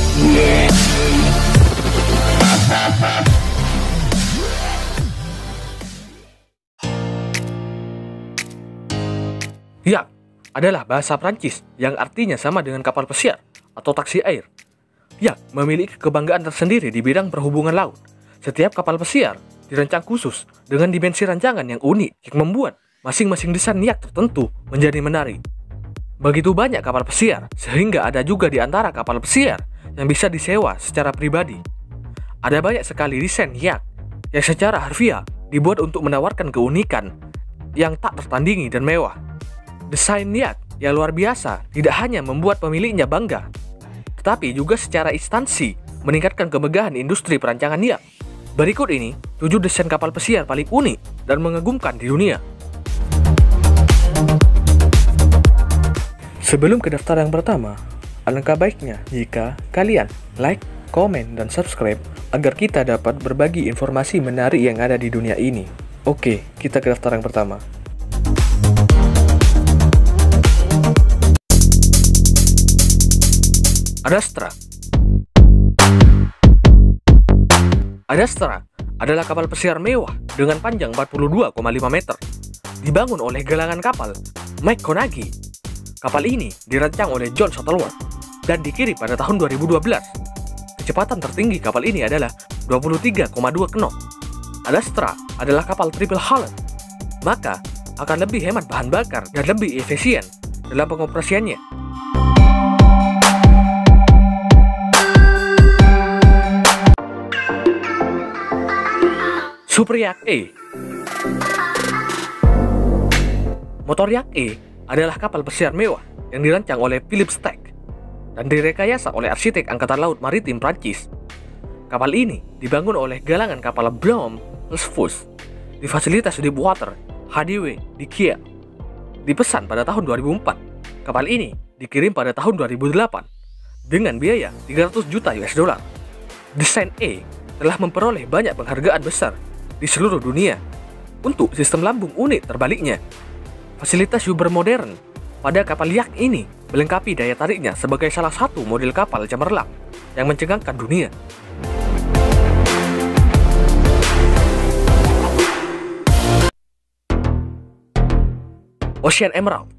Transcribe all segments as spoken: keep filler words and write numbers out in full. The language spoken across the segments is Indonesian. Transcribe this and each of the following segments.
Yacht adalah bahasa Prancis yang artinya sama dengan kapal pesiar atau taksi air. Yacht memiliki kebanggaan tersendiri di bidang perhubungan laut. Setiap kapal pesiar dirancang khusus dengan dimensi rancangan yang unik yang membuat masing-masing desain yacht tertentu menjadi menarik. Begitu banyak kapal pesiar sehingga ada juga di antara kapal pesiar yang bisa disewa secara pribadi. Ada banyak sekali desain yacht yang secara harfiah dibuat untuk menawarkan keunikan yang tak tertandingi dan mewah. Desain yacht yang luar biasa tidak hanya membuat pemiliknya bangga, tetapi juga secara instansi meningkatkan kemegahan industri perancangan yacht. Berikut ini tujuh desain kapal pesiar paling unik dan mengagumkan di dunia. Sebelum ke daftar yang pertama, alangkah baiknya jika kalian like, komen, dan subscribe agar kita dapat berbagi informasi menarik yang ada di dunia ini. Oke, kita ke daftar yang pertama. Adastra. Adastra adalah kapal pesiar mewah dengan panjang empat puluh dua koma lima meter. Dibangun oleh galangan kapal Mike Conaghy. Kapal ini dirancang oleh John Shuttleworth dan dikirim pada tahun dua ribu dua belas. Kecepatan tertinggi kapal ini adalah dua puluh tiga koma dua knot. Adastra adalah kapal triple hull, maka akan lebih hemat bahan bakar dan lebih efisien dalam pengoperasiannya. Super Yacht E. Motor Yacht E adalah kapal pesiar mewah yang dirancang oleh Philippe Starck dan direkayasa oleh arsitek Angkatan Laut Maritim Prancis. Kapal ini dibangun oleh galangan kapal Blohm-Leschwitz di fasilitas Deepwater H D W di Kiel. Dipesan pada tahun dua ribu empat, kapal ini dikirim pada tahun dua ribu delapan dengan biaya tiga ratus juta U S dollar. Desain E telah memperoleh banyak penghargaan besar di seluruh dunia untuk sistem lambung unik terbaliknya. Fasilitas super modern pada kapal yacht ini melengkapi daya tariknya sebagai salah satu model kapal cemerlang yang mencengangkan dunia. Ocean Emerald.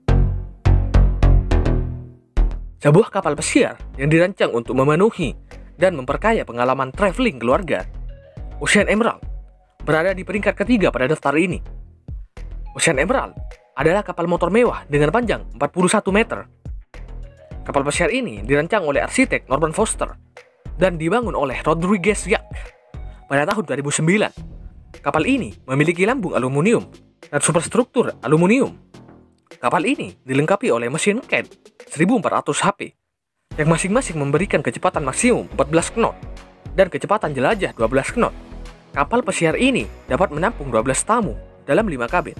Sebuah kapal pesiar yang dirancang untuk memenuhi dan memperkaya pengalaman traveling keluarga. Ocean Emerald berada di peringkat ketiga pada daftar ini. Ocean Emerald adalah kapal motor mewah dengan panjang empat puluh satu meter. Kapal pesiar ini dirancang oleh arsitek Norman Foster dan dibangun oleh Rodriguez Yacht pada tahun dua ribu sembilan. Kapal ini memiliki lambung aluminium dan superstruktur aluminium. Kapal ini dilengkapi oleh mesin Cat seribu empat ratus H P yang masing-masing memberikan kecepatan maksimum empat belas knot dan kecepatan jelajah dua belas knot. Kapal pesiar ini dapat menampung dua belas tamu dalam lima kabin.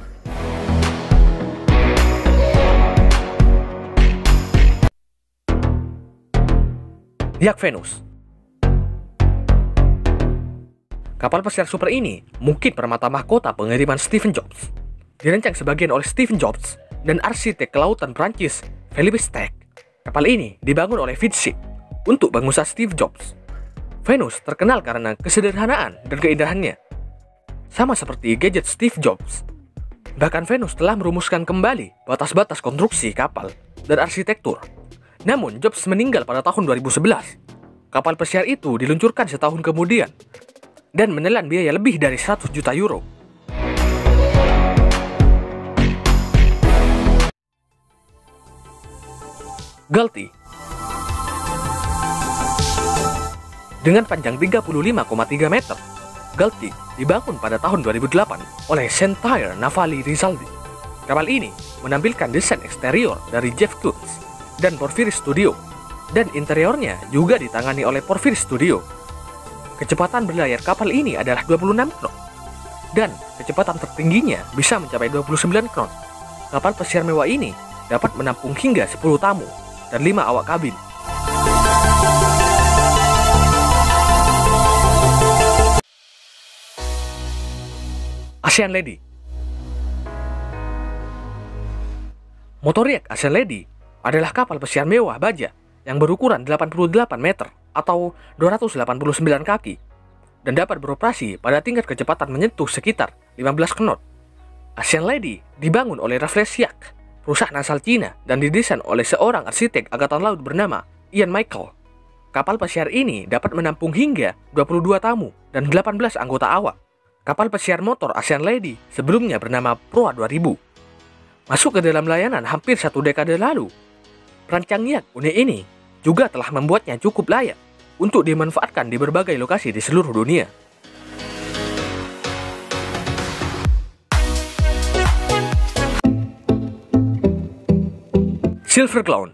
Yacht Venus. Kapal pesiar super ini mungkin permata mahkota pengiriman Stephen Jobs. Dirancang sebagian oleh Stephen Jobs dan arsitek kelautan Prancis Philippe Starck. Kapal ini dibangun oleh Vidsip untuk pengusaha Steve Jobs. Venus terkenal karena kesederhanaan dan keindahannya, sama seperti gadget Steve Jobs. Bahkan Venus telah merumuskan kembali batas-batas konstruksi kapal dan arsitektur. Namun Jobs meninggal pada tahun dua ribu sebelas. Kapal pesiar itu diluncurkan setahun kemudian dan menelan biaya lebih dari seratus juta euro. Gulty. Dengan panjang tiga puluh lima koma tiga meter, Gulty dibangun pada tahun dua ribu delapan oleh Sentire Navali Rizaldi. Kapal ini menampilkan desain eksterior dari Jeff Koons dan Porphyry Studio, dan interiornya juga ditangani oleh Porphyry Studio. Kecepatan berlayar kapal ini adalah dua puluh enam knot, dan kecepatan tertingginya bisa mencapai dua puluh sembilan knot. Kapal pesiar mewah ini dapat menampung hingga sepuluh tamu dan lima awak kabin. Asian Lady. Motor yacht Asian Lady adalah kapal pesiar mewah baja yang berukuran delapan puluh delapan meter atau dua ratus delapan puluh sembilan kaki dan dapat beroperasi pada tingkat kecepatan menyentuh sekitar lima belas knot. Asian Lady dibangun oleh Raffles Yacht, perusahaan asal Cina, dan didesain oleh seorang arsitek angkatan laut bernama Ian Michael. Kapal pesiar ini dapat menampung hingga dua puluh dua tamu dan delapan belas anggota awak. Kapal pesiar motor Asian Lady sebelumnya bernama Proa dua ribu. Masuk ke dalam layanan hampir satu dekade lalu, perancang yacht unik ini juga telah membuatnya cukup layak untuk dimanfaatkan di berbagai lokasi di seluruh dunia. Silver Crown.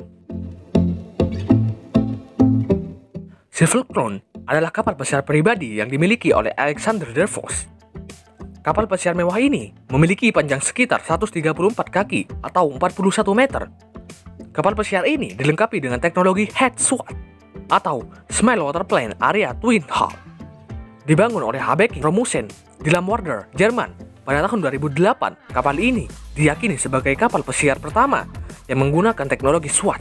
Silver Crown adalah kapal pesiar pribadi yang dimiliki oleh Alexander Derfoos. Kapal pesiar mewah ini memiliki panjang sekitar seratus tiga puluh empat kaki atau empat puluh satu meter. Kapal pesiar ini dilengkapi dengan teknologi Head SWAT atau Small Water Plane Area Twin Hull. Dibangun oleh Habeck Romusen di Lamwarder, Jerman pada tahun dua ribu delapan, kapal ini diyakini sebagai kapal pesiar pertama yang menggunakan teknologi SWAT.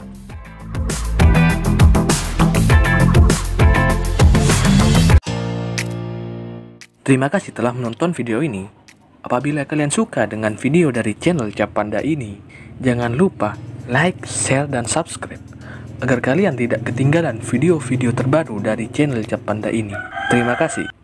Terima kasih telah menonton video ini. Apabila kalian suka dengan video dari channel Cap Panda ini, jangan lupa like, share, dan subscribe agar kalian tidak ketinggalan video-video terbaru dari channel Cap Panda ini. Terima kasih.